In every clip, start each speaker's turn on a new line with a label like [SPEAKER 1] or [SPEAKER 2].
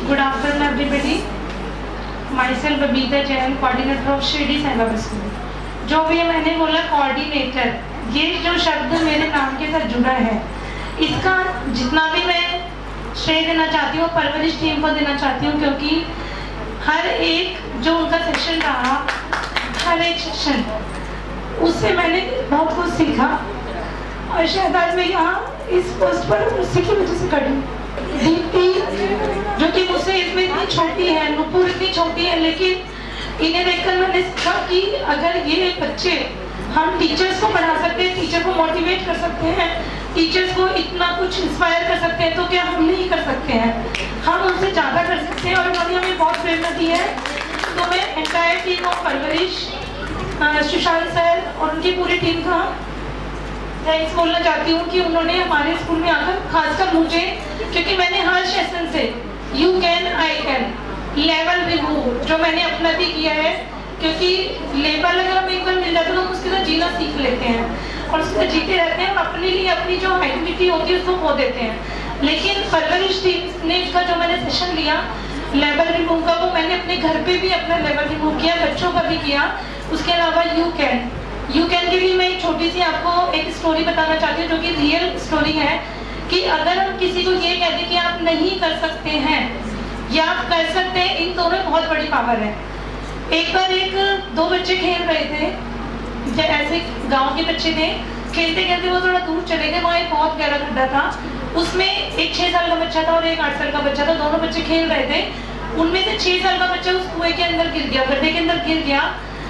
[SPEAKER 1] Good afternoon, everybody. Myself Babita Jain, coordinator of Shirdi Sai Baba School. जो भी मैंने बोला कोऑर्डिनेटर, ये जो शब्द मेरे नाम के साथ जुड़ा है, इसका जितना भी मैं श्रेय देना चाहती हूँ परवरिश टीम को देना चाहती हूँ, क्योंकि हर एक जो उनका सेशन रहा, हर एक सेशन उससे मैंने बहुत कुछ सीखा और शायद आज मैं यहाँ इस पोस्ट पर उसी की वजह से खड़ी। दीप्ति जो कि मुझसे इसमें इतनी छोटी है, नुपुर इतनी छोटी है, लेकिन इन्हें देखकर मैंने सीखा कि अगर ये बच्चे हम टीचर्स को पढ़ा सकते हैं, टीचर को मोटिवेट कर सकते हैं, टीचर्स को इतना कुछ इंस्पायर कर सकते हैं, तो क्या हम नहीं कर सकते हैं? हम उनसे ज़्यादा कर सकते हैं और उन्होंने हमें बहुत प्रेरणा दी है। तो मैं एंटायर टीम ऑफ परवरिश, सुशांत सर और उनकी पूरी टीम का थैंक्स बोलना चाहती हूँ कि उन्होंने हमारे स्कूल में आकर, खासकर मुझे, क्योंकि मैंने हर सेशन से you can I can level remove जो मैंने अपना भी किया है, क्योंकि लेवल अगर हम एक बार मिल जाते तो हम उसके साथ जीना सीख लेते हैं और उसके साथ जीते रहते हैं और अपने लिए अपनी जो आइडेंटिटी होती है उसको खो देते हैं। लेकिन परवरिश टीम ने इसका जो मैंने सेशन लिया लेवल रिमूव का, वो मैंने अपने घर पे भी अपना लेवल रिमूव किया, बच्चों का भी किया। उसके अलावा यू कैन की भी मैं एक छोटी सी आपको एक स्टोरी बताना चाहती हूँ, जो कि रियल स्टोरी है कि अगर हम किसी को ये कहते कि आप नहीं कर सकते हैं या आप कर सकते हैं, इन दोनों में बहुत बड़ी पावर है। एक बार दो बच्चे खेल रहे थे, ऐसे गांव के बच्चे थे, खेलते खेलते वो थोड़ा दूर चले गए, वहाँ एक बहुत गहरा गड्ढा था, उसमें एक 6 साल का बच्चा था और एक 8 साल का बच्चा था। दोनों बच्चे खेल रहे थे, उनमें से 6 साल का बच्चा उस कुएं के अंदर गिर गया, गड्ढे के अंदर गिर गया।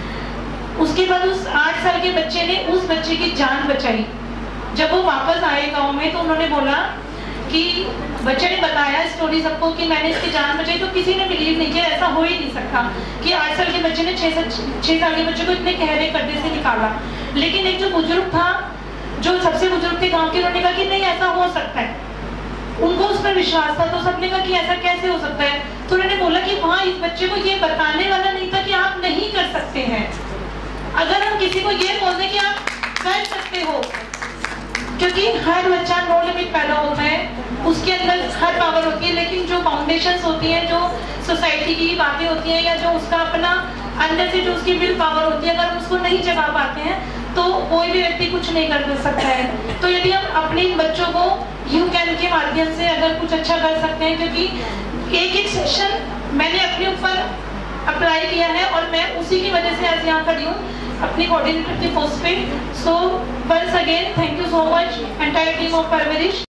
[SPEAKER 1] उसके बाद उस 8 साल के बच्चे ने उस बच्चे की जान बचाई। जब वो वापस आए गांव में तो उन्होंने बोला कि बच्चे ने बताया स्टोरी सबको कि मैंने इसकी जान बचाई, तो किसी ने बिलीव नहीं किया, ऐसा हो ही नहीं सकता कि 8 साल के बच्चे ने 6 साल के बच्चे को इतने गहरे गड्ढे से निकाला। लेकिन एक जो बुजुर्ग था, जो सबसे बुजुर्ग थे गांव के, उन्होंने कहा कि नहीं ऐसा हो सकता है। उनको उस पर विश्वास था, तो सबने कहा कि ऐसा कैसे हो सकता है? तो उन्होंने बोला कि वहाँ इस बच्चे को ये बताने वाला नहीं था कि आप नहीं कर सकते हैं। अगर हम किसी को ये बोल दें कि आप कर सकते हो, क्योंकि हर बच्चा नो लिमिट पैदा होता है, उसके अंदर हर पावर होती है, लेकिन जो फाउंडेशंस होती हैं, जो सोसाइटी की बातें होती हैं या जो उसका अपना अंदर से जो उसकी विल पावर होती है, अगर हम उसको नहीं जगा पाते हैं तो कोई भी व्यक्ति कुछ नहीं कर सकता है। तो यदि हम अपने बच्चों को यू कैन के माध्यम से अगर कुछ अच्छा कर सकते हैं, क्योंकि एक सेशन मैंने अपने ऊपर अप्लाई किया है और मैं उसी की वजह से आज यहाँ खड़ी हूँ अपनी कोऑर्डिनेटर की पोस्ट पे। So once again thank you so much entire team of परवरिश।